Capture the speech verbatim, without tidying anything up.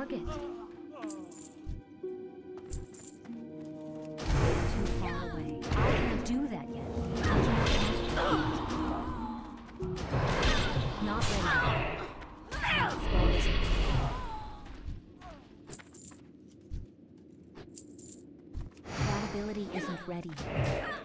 target. It's too far away. I can't do that yet. I can't cast the field. Not ready. That spell isn't. That ability isn't ready.